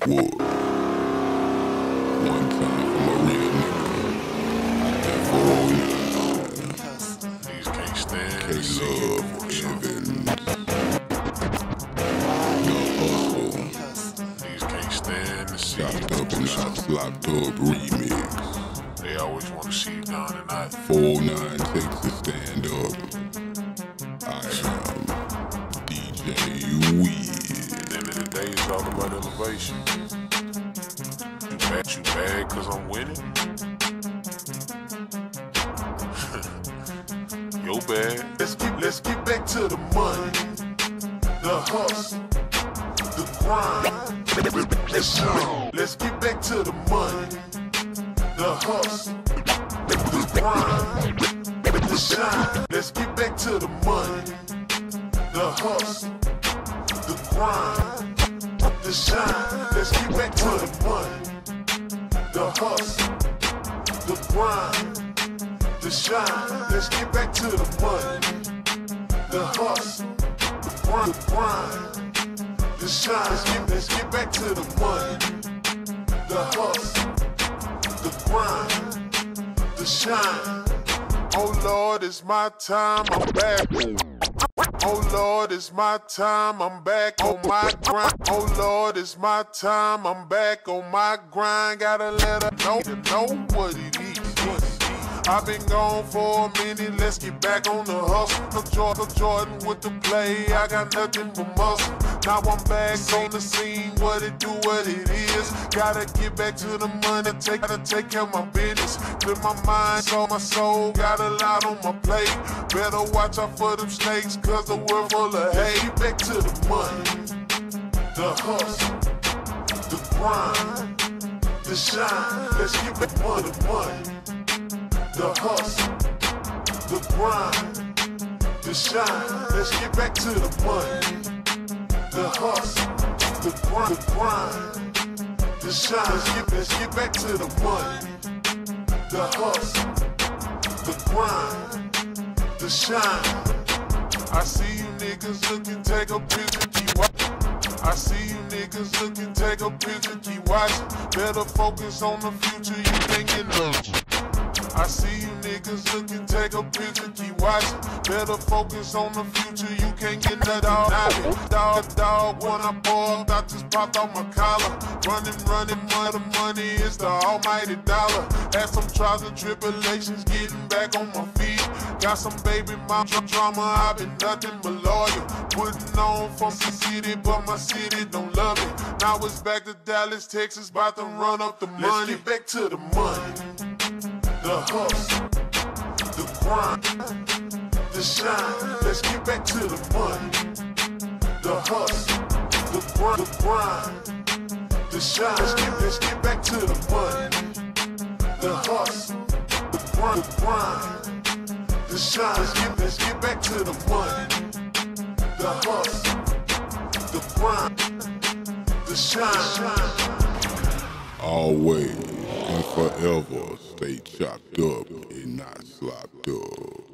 Wood. One time for my real nigga. That 409. Niggas can't stand K-Love, Evans. The Hustle. Niggas can't stand to see Chopped Up and Not Slopped Up remix. They always want to see you down and out. 409 Texas stand up. I am DJ Weed. At the end of the day, it's all about elevation. You bad cause I'm winning? Yo bad. Let's get back to the money, the hustle, the grind, the show. Let's get back to the money, the hustle, the grind, the shine. Let's get back to the money, the hustle, the grind, the shine. Let's get back to the money, the hustle, the grind, the shine. Let's get back to the money, the hustle, the grind, the shine. Let's get back to the money, the hustle, the grind, the shine. Oh Lord, it's my time, I'm back. Oh Lord, it's my time, I'm back on my grind. Oh Lord, it's my time, I'm back on my grind. Gotta let her know what it is. I've been gone for a minute, let's get back on the hustle. No Jordan with the play, I got nothing but muscle. Now I'm back on the scene, what it do, what it is. Gotta get back to the money, gotta take care of my business. Clear my mind, saw my soul, got a lot on my plate. Better watch out for them snakes, cause the world full of hate. Get back to the money, the hustle, the grind, the shine. Let's get back to the money, the hustle, the grind, the shine. Let's get back to the money, the hustle, the grind, the shine. Let's get back to the money, the hustle, the grind, the shine. I see you niggas looking, take a picture, keep watching. I see you niggas looking, take a picture, keep watching. Better focus on the future, you thinking of. I see you niggas looking, take a picture, keep watching. Better focus on the future, you can't get that dog. When I balled, I just popped out my collar. Running, money is the almighty dollar. Had some trials and tribulations, getting back on my feet. Got some baby mom drama, I've been nothing but loyal. Putting on from the city, but my city don't love it. Now it's back to Dallas, Texas, about to run up the money. Let's get back to the money, the hustle, the grind, the shine. Let's get back to the money, the hustle, the grind, the shine. Let's get back to the money, the hustle, the grind, the shine. Let's get back to the money, the hustle, the grind, the shine. Always and forever stay chopped up and not slopped up.